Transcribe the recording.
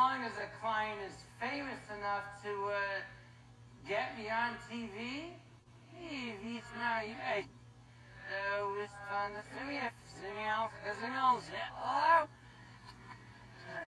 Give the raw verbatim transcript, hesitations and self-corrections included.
long as a client is famous enough to uh, get me on T V, hey, wie ist now, hey, uh, with on the city, hello?